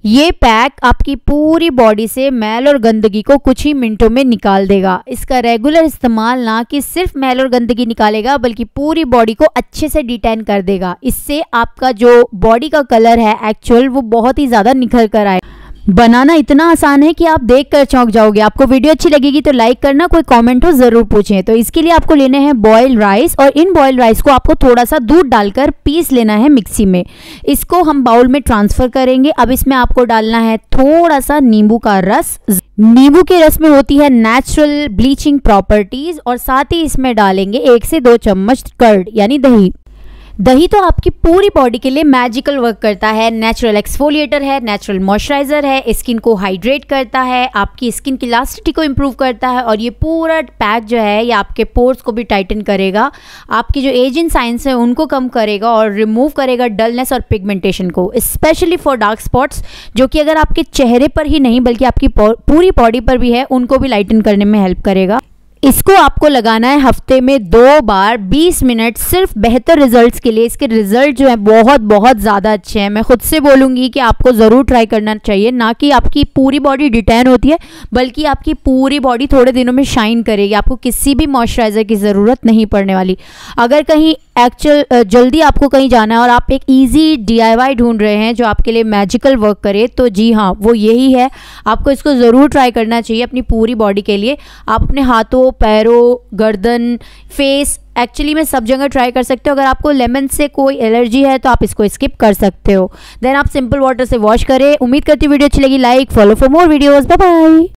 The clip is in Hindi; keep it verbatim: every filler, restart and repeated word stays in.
ये पैक आपकी पूरी बॉडी से मैल और गंदगी को कुछ ही मिनटों में निकाल देगा। इसका रेगुलर इस्तेमाल ना कि सिर्फ मैल और गंदगी निकालेगा बल्कि पूरी बॉडी को अच्छे से डिटेन कर देगा। इससे आपका जो बॉडी का कलर है एक्चुअल वो बहुत ही ज़्यादा निखर कर आए। बनाना इतना आसान है कि आप देखकर चौंक जाओगे। आपको वीडियो अच्छी लगेगी तो लाइक करना, कोई कमेंट हो ज़रूर पूछें। तो इसके लिए आपको लेने हैं बॉयल राइस और इन बॉयल राइस को आपको थोड़ा सा दूध डालकर पीस लेना है मिक्सी में। इसको हम बाउल में ट्रांसफ़र करेंगे। अब इसमें आपको डालना है थोड़ा सा नींबू का रस। नींबू के रस में होती है नेचुरल ब्लीचिंग प्रॉपर्टीज़ और साथ ही इसमें डालेंगे एक से दो चम्मच कर्ड यानी दही। दही तो आपकी पूरी बॉडी के लिए मैजिकल वर्क करता है। नेचुरल एक्सफोलिएटर है, नेचुरल मॉइस्चराइज़र है, स्किन को हाइड्रेट करता है, आपकी स्किन की इलास्टिसिटी को इम्प्रूव करता है और ये पूरा पैक जो है ये आपके पोर्स को भी टाइटन करेगा, आपकी जो एजिंग साइंस है उनको कम करेगा और रिमूव करेगा डलनेस और पिगमेंटेशन को, स्पेशली फॉर डार्क स्पॉट्स जो कि अगर आपके चेहरे पर ही नहीं बल्कि आपकी पूरी बॉडी पर भी है उनको भी लाइटन करने में हेल्प करेगा। इसको आपको लगाना है हफ्ते में दो बार बीस मिनट सिर्फ बेहतर रिजल्ट्स के लिए। इसके रिजल्ट जो है बहुत बहुत ज़्यादा अच्छे हैं। मैं खुद से बोलूँगी कि आपको ज़रूर ट्राई करना चाहिए। ना कि आपकी पूरी बॉडी डिटेन होती है बल्कि आपकी पूरी बॉडी थोड़े दिनों में शाइन करेगी। आपको किसी भी मॉइस्चराइज़र की ज़रूरत नहीं पड़ने वाली। अगर कहीं एक्चुअल जल्दी आपको कहीं जाना है और आप एक इजी डीआईवाई ढूंढ रहे हैं जो आपके लिए मैजिकल वर्क करे तो जी हाँ वो यही है। आपको इसको ज़रूर ट्राई करना चाहिए अपनी पूरी बॉडी के लिए। आप अपने हाथों, पैरों, गर्दन, फेस एक्चुअली में सब जगह ट्राई कर सकते हो। अगर आपको लेमन से कोई एलर्जी है तो आप इसको स्किप कर सकते हो। देन आप सिंपल वाटर से वॉश करें। उम्मीद करती हूँ वीडियो अच्छी लगी। Like follow for more videos. Bye bye.